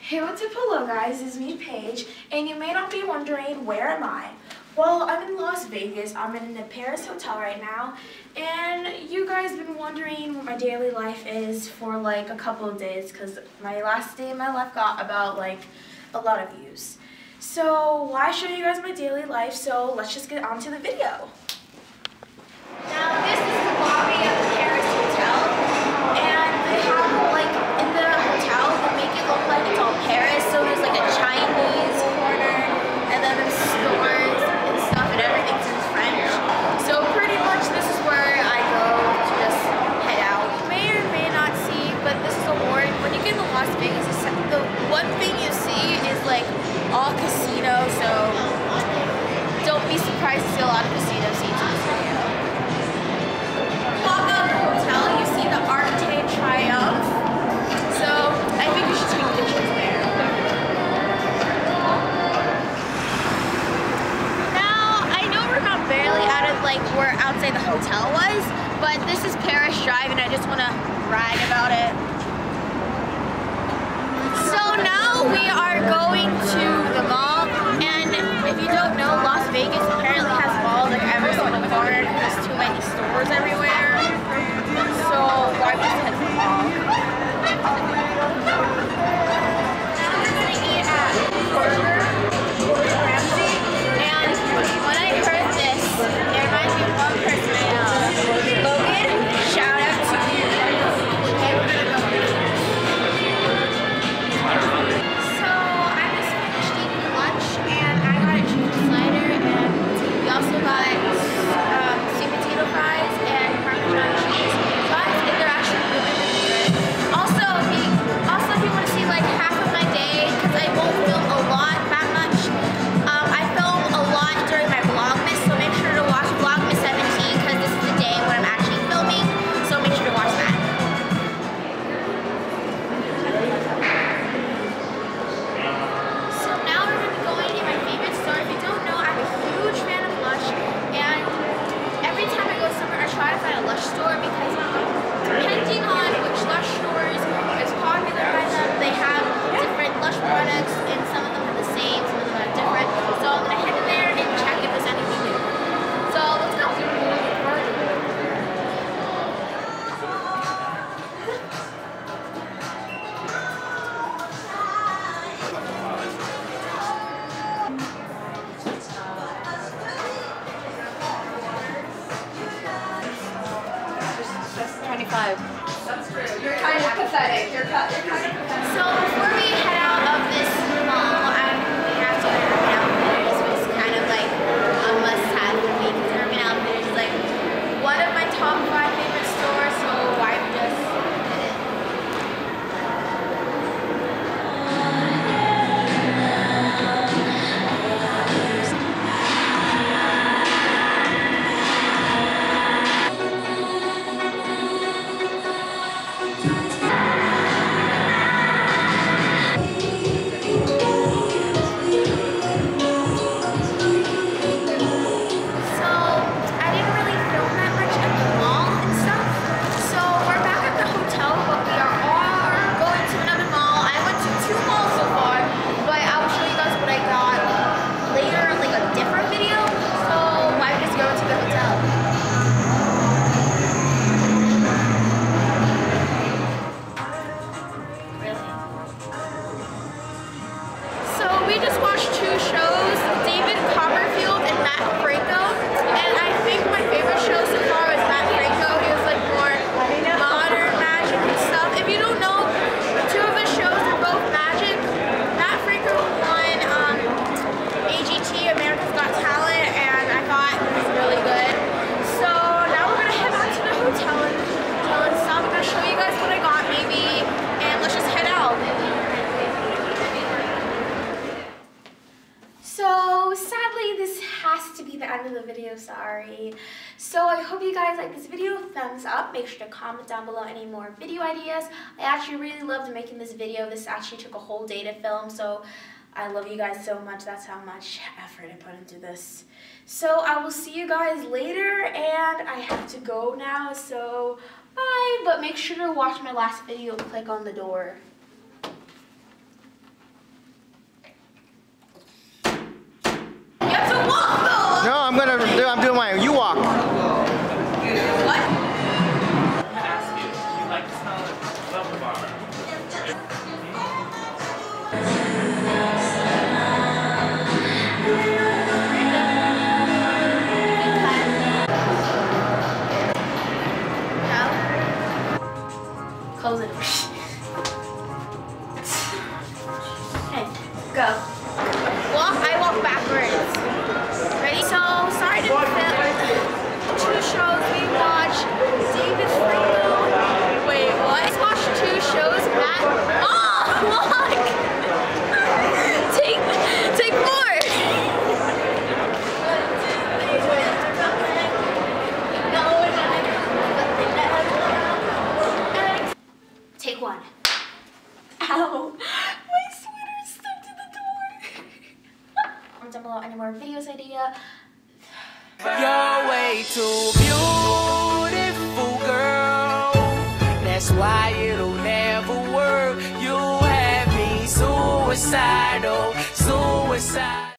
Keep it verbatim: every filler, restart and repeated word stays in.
Hey, what's up, hello guys, it's me Paige, and you may not be wondering, where am I? Well, I'm in Las Vegas. I'm in the Paris Hotel right now, and you guys have been wondering what my daily life is for like a couple of days, because my last day in my life got about like a lot of views. So why show you guys my daily life? So let's just get on to the video. Now this is the lobby of the Paris Hotel, and they have like in the hotel they make it look like it's all Paris. So there's like a Chinese corner, and then there's stores and stuff, and everything's in French. So pretty much this is where I go to just head out. You may or may not see, but this is a ward. When you get to Las Vegas, the one thing you see is like all casino. So don't be surprised to see a lot of casino seats in this video. Walk out of the hotel, you see the Arc de Triomphe. So I think you should take pictures there. Now I know we're not barely out of like where outside the hotel was, but this is Paris Drive, and I just want to brag about it. So now we are going to the mall, and if you don't know, Las Vegas apparently has malls like every single corner. There's too many stores everywhere. So why just head to the mall? Now we're gonna eat at Burger Ramsey, and when I heard this, it reminds me of one person I know. Logan, shout out to you. Okay, we're gonna go. So I just finished eating lunch, and I got a chicken slider, and we also got um, sweet potato fries and Parmesan cheese fries, and they're actually really, really good. Also, if you, also if you want to see like half of my day, because I won't film a lot that much, um, I film a lot during my Vlogmas, so make sure to watch Vlogmas seventeen, because this is the day when I'm actually filming, so make sure to watch that. So now we're going to be going to my favorite store. If you don't know, I'm a huge fan of Lush, and every time I go somewhere, I try to find a Lush store, because depending on which Lush stores is popular by them, they have different Lush products, and some of them are the same, some of them are different. So I'm going to head in there and check if there's anything new. So let's go. twenty-five. That's true. You're kind of pathetic. You're, you're kind of pathetic. So before we head out of this mall, I we have to go to Urban Outfitters, which is kind of like a must-have for me, because Urban Outfitters is like one of my top five favorite stores, so I just did it. We just watched two shows, David Copperfield and Matt Franco, and I think my favorite show so far was Matt Franco. He was like more modern magic and stuff. If you don't know, two of his shows are both magic. Matt Franco won um, A G T, America's Got Talent, and I thought it was really good. So now we're going to head back to the hotel and, and stuff. I'm going to show you guys what I got maybe, and let's just head out. So sadly, this has to be the end of the video, sorry. So I hope you guys like this video. Thumbs up. Make sure to comment down below any more video ideas. I actually really loved making this video. This actually took a whole day to film, so I love you guys so much. That's how much effort I put into this. So I will see you guys later, and I have to go now, so bye. But make sure to watch my last video and click on the door. Go. Walk, I walk backwards. Ready? So, sorry to film two shows. We watched David Franco. Wait, what? Let's watch two shows. Matt. Oh, look! take, take more. Take one. Ow. My sweater stuck to the door. Comment down below any more videos idea. You're way too beautiful, girl. That's why it'll never work. You have me suicidal, suicide.